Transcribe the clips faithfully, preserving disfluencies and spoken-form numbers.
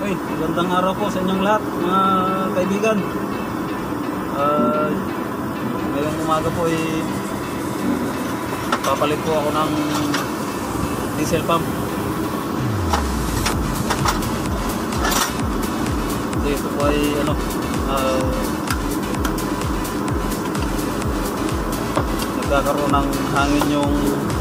Okay, magandang araw po sa inyong lahat mga kaibigan. uh, Ngayong umaga po ay papalit po ako ng diesel pump. Ito po ay ano, uh, nagkakaroon ng hangin yung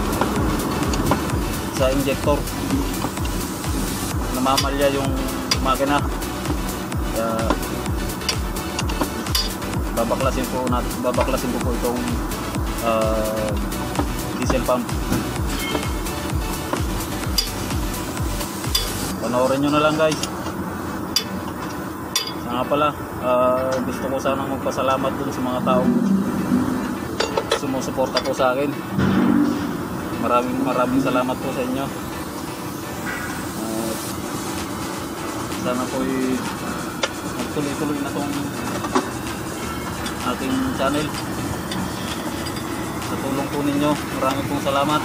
sa injector, namamalya yung makina, kaya babaklasin po natin, babaklasin ko po itong uh, diesel pump. Panoorin nyo na lang guys. Sa nga pala, uh, gusto ko sanang magpasalamat dun sa mga taong sumusuporta po sa akin. Maraming maraming salamat po sa inyo. Uh, sana po ay magtuloy-tuloy na tong ating channel. Sa tulong po ninyo, maraming pong salamat.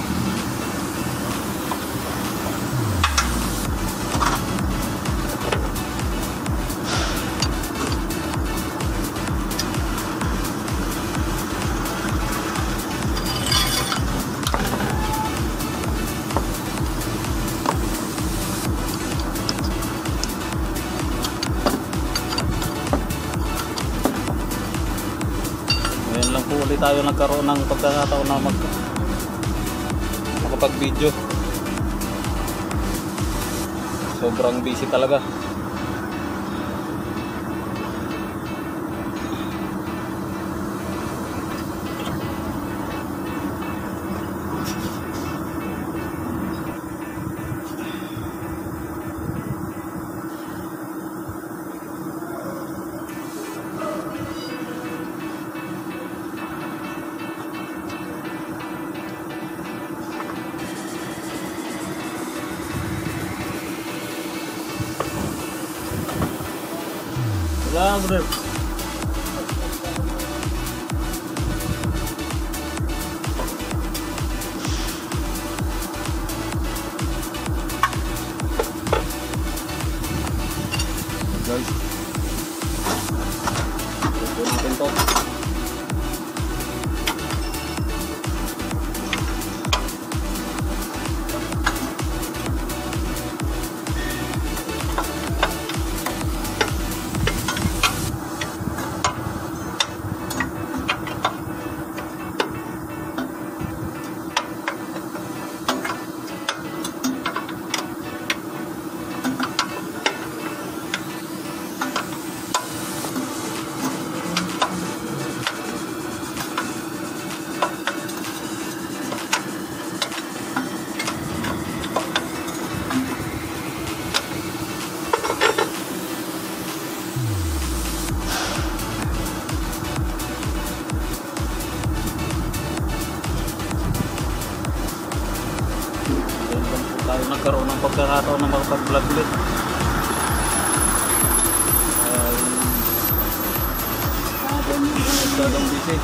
Ngayon lang po ulit tayo nagkaroon ng pagkakataon na mag makapag video. Sobrang busy talaga. Wala, bro. Guys, ito natin to. Tayo nagkaroon ng pagkakataon na makapag-vlog ulit. Ay, nagdadang busy.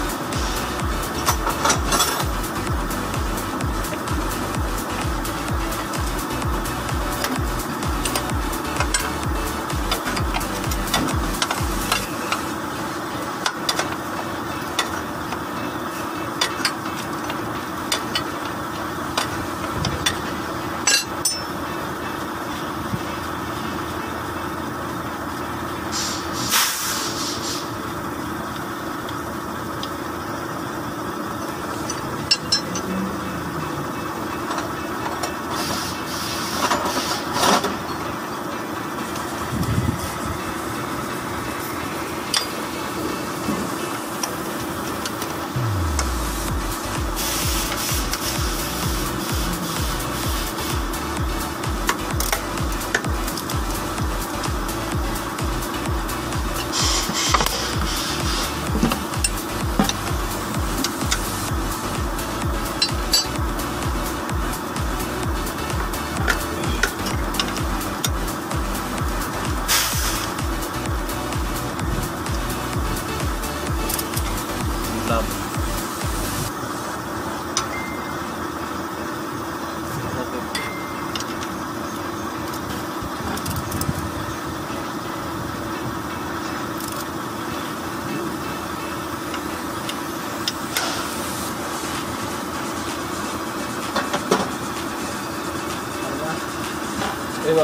Diba?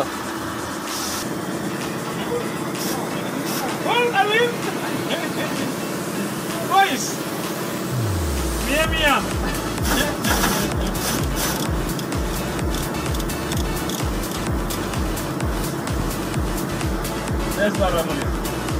Oh, Alin! Boys! Mia, Mia! Yes, para mo yun.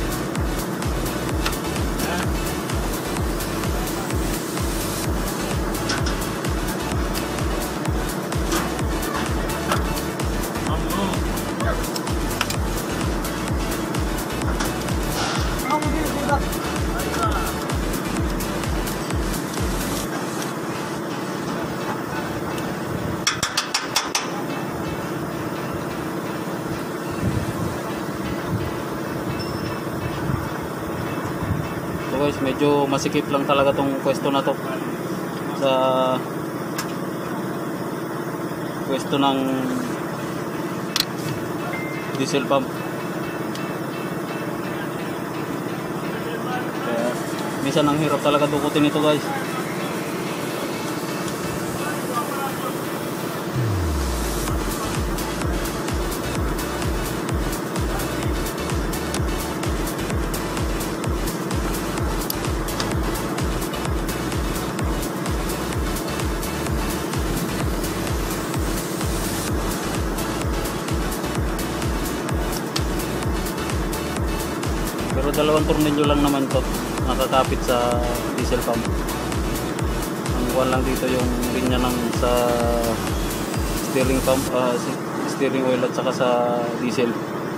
So guys, medyo masikip lang talaga tong pwesto na to sa pwesto ng diesel pump. Kaya minsan ang hirap talaga dukutin ito guys. Pero dalawang tornilyo lang naman to nakakapit sa diesel pump. Ang kuwan lang dito yung linya ng sa steering pump, uh, steering oil at saka sa diesel.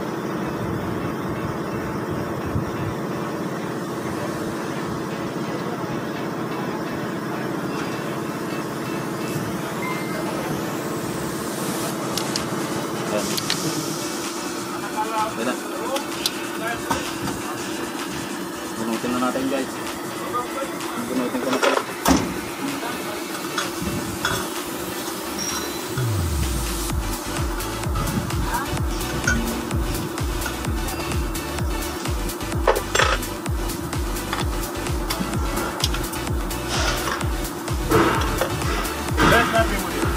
Ayan. Ayan. Bunutin na natin guys. Bunutin ko na pala. Let's not be with it.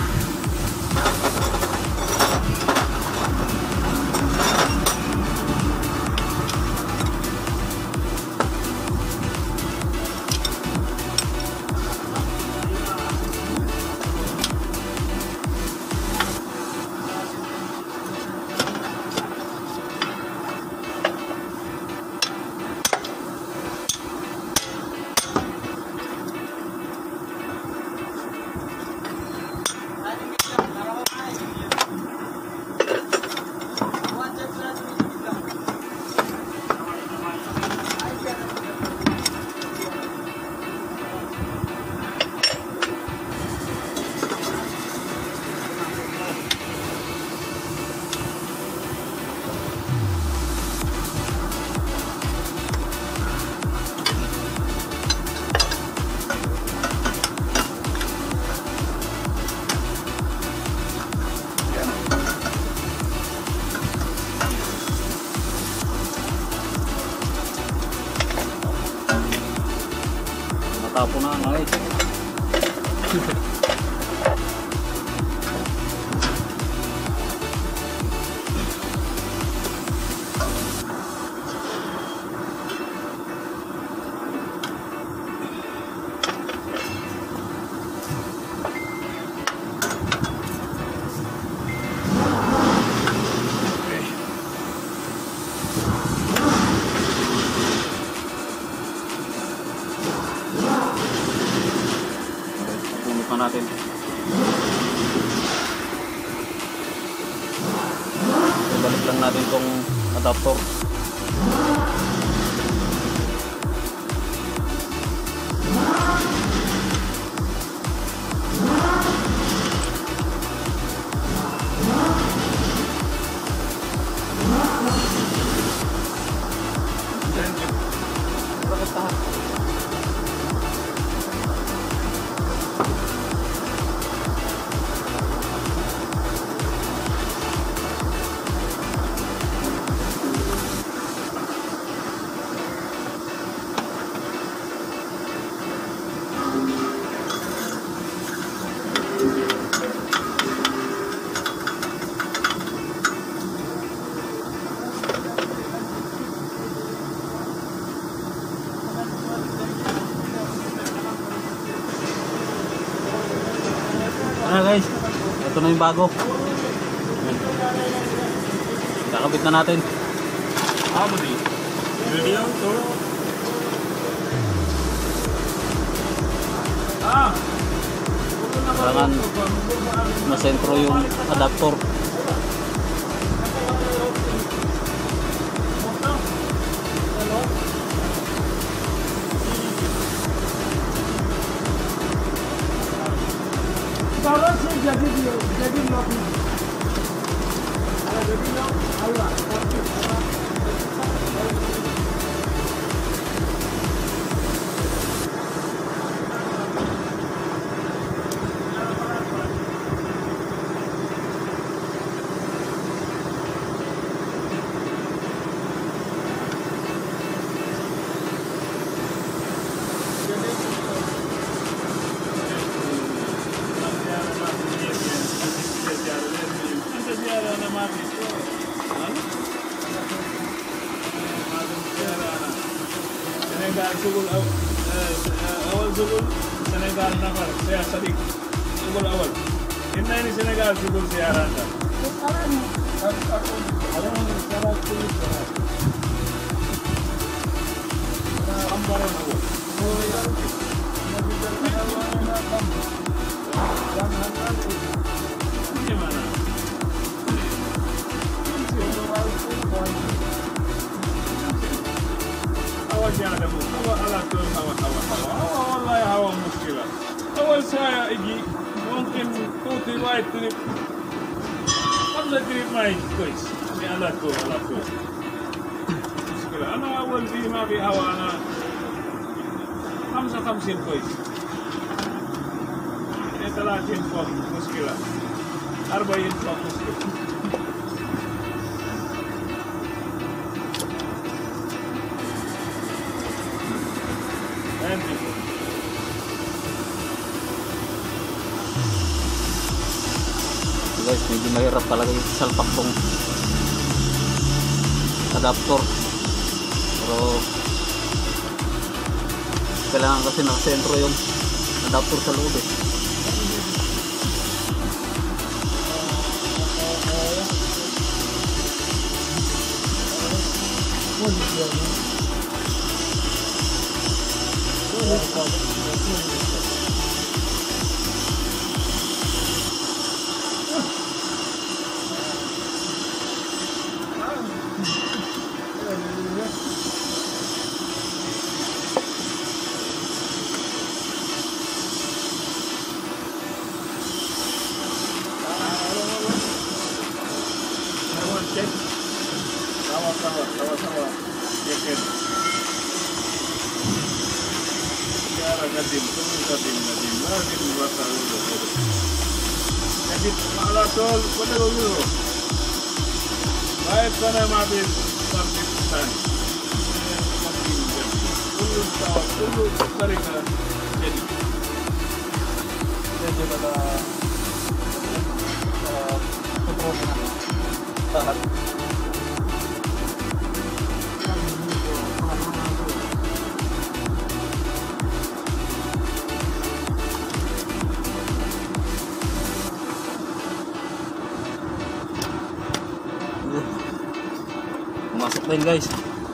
Tapo na nga eh. Natin. Ibalik lang natin tong adapter. ano yung bago. Ayan. Kakabit na natin. Harmony. Video, tour. Ah! Kailangan masentro yung adapter. Para se jadi dia, jadi lock. Kalau jadi lock, Allah. Senegal Subul awal Subul Senegal nafar saya sadik Subul awal inna ini Senegal Subul siaran dah ada yang sekarang Subul siaran ambaran awal gimana أول جانب أول على طول هوا هوا هوا والله هوا مشكلة أول ساعة يجي ممكن توتي وايد تريب خمسة تريب ما يجي كويس يعني على طول على طول مشكلة أنا أول في ما في هوا أنا خمسة خمسين كويس يعني ثلاثين فوق مشكلة أربعين فوق مشكلة Guys, medyo mahirap talaga yung salpak tong adapter, pero kailangan kasi nakasentro yung adapter sa loob eh. Sama-sama, sama-sama. Yakin. Sekarang Nadim, turun Nadim, Nadim, Nadim bakal dulu. Nadim malah tol, pada dulu. Baik sana mabit Pakistan. Dulu tahu, dulu mereka jadi. Jadi pada petroleum tahan. Masuk din guys.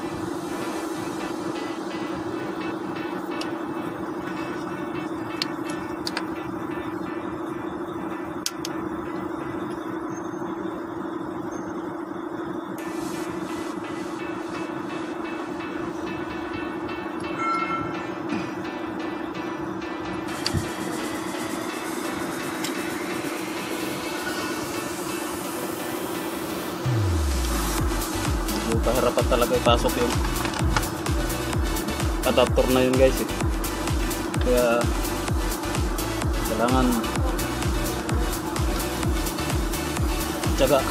Kahirapan talaga ipasok yung adapter na yun guys eh. Kaya kailangan tiyaga.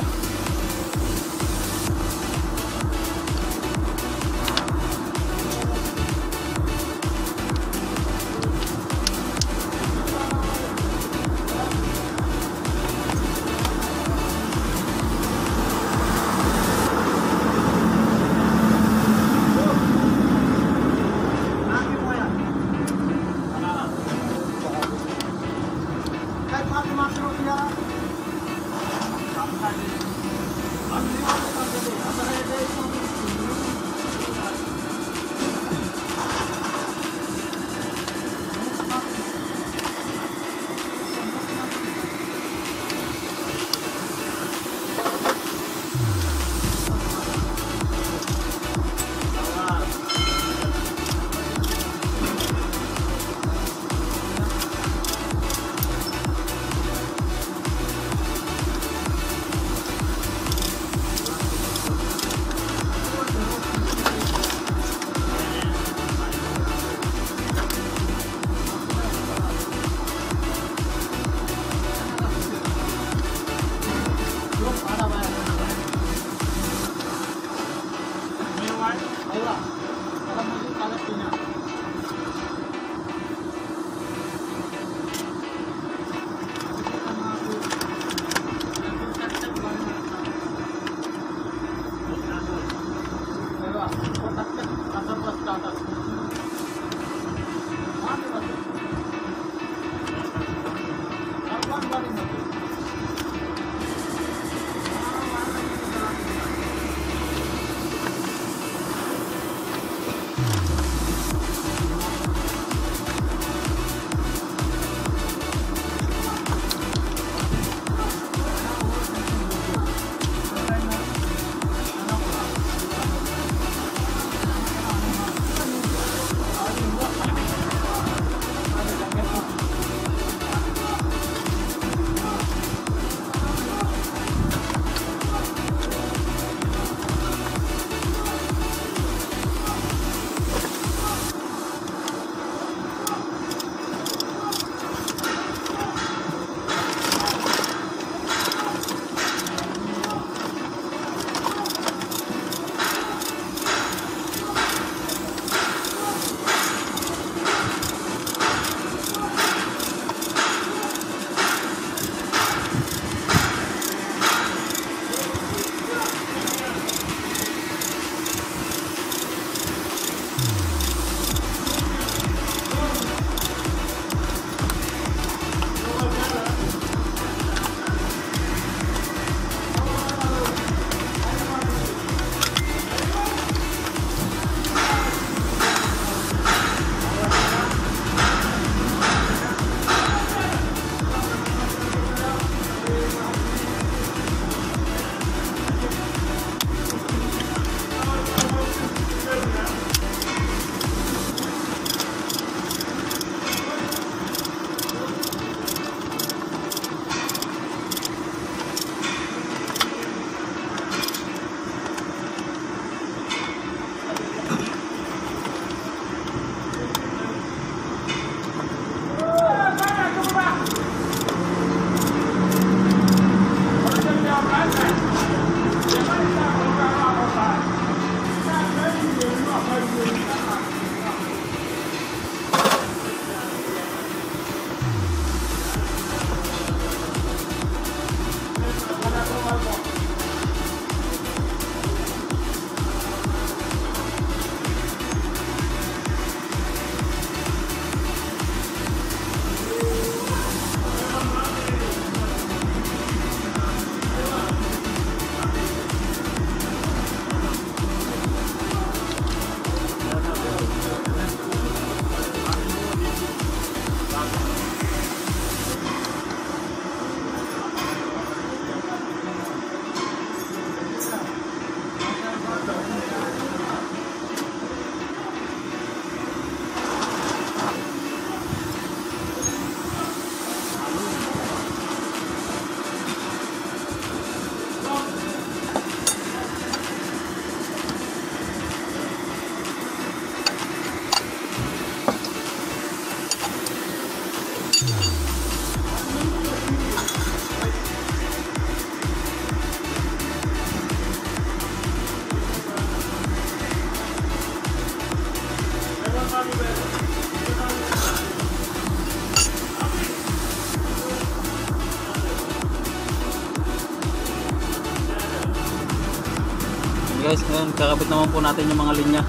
Guys, ngayon kakabit naman po natin yung mga linya.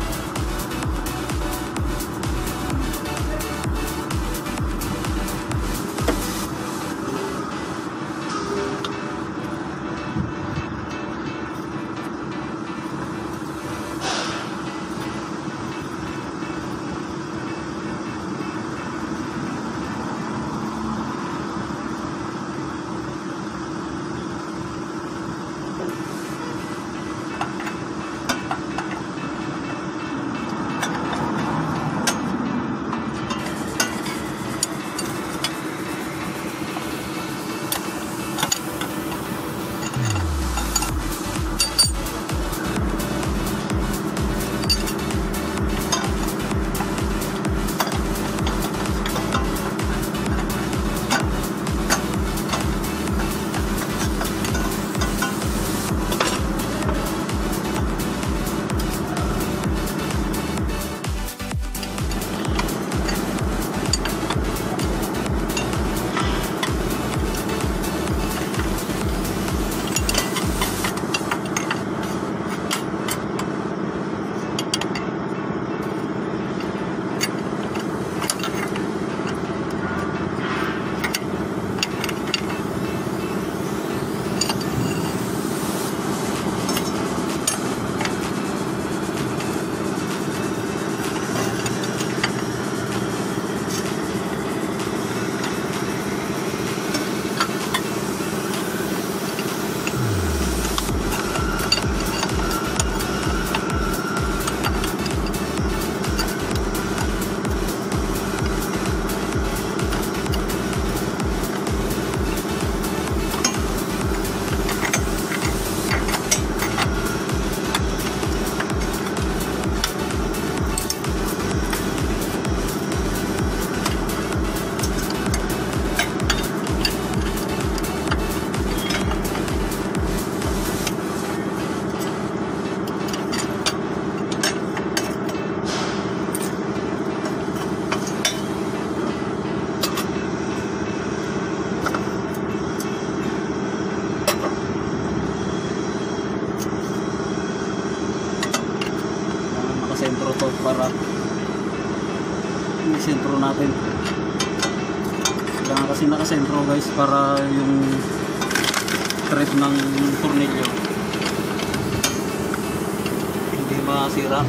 para isentro natin. Kailangan kasi nakasentro guys para yung thread ng tornilyo hindi masira.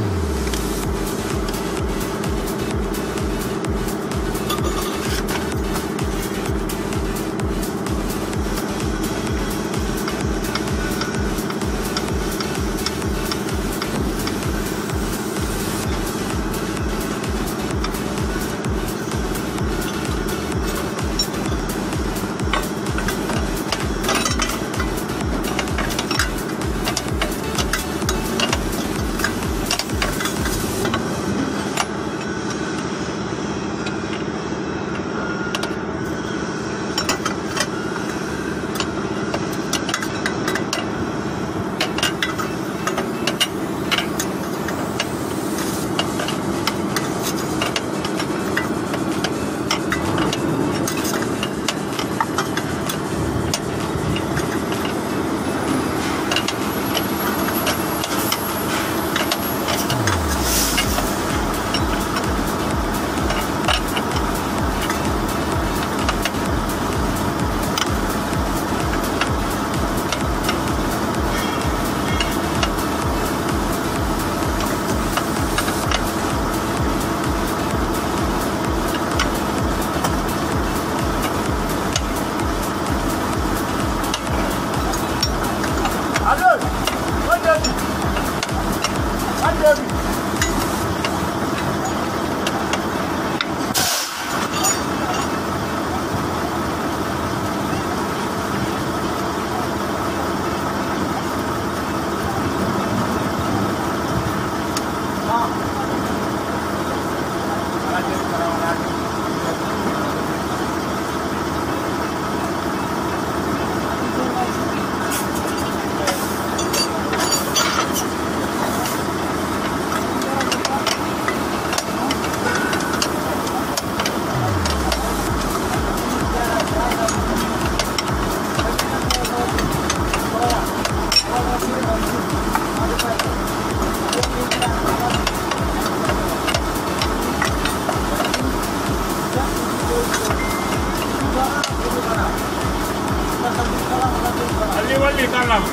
Ali-wali ka lang.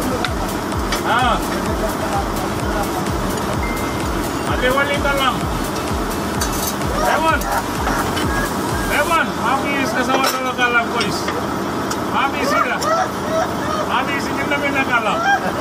Ah. Ali-wali ka lang. Ewan. Ewan. Mami is kasama na nakalam, boys. Mami sila. Mami sila namin nakalam.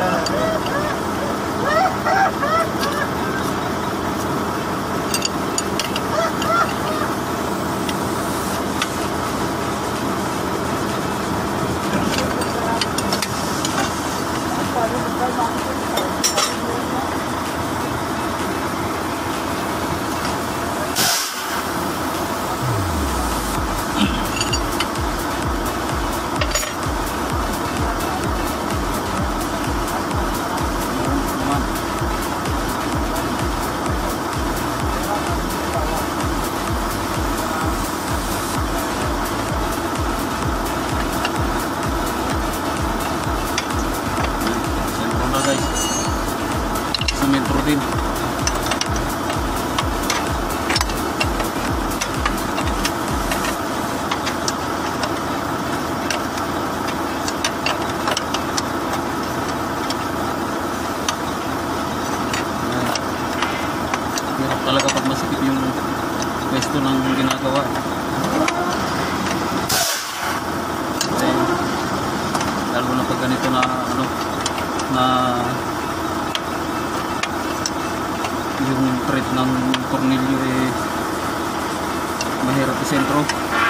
Metro din. Hirap talaga pag masikip yung pwesto ng ginagawa. Kasi, lalo na pag ganito na ano na yung thread ng tornilyo eh mahirap isentro.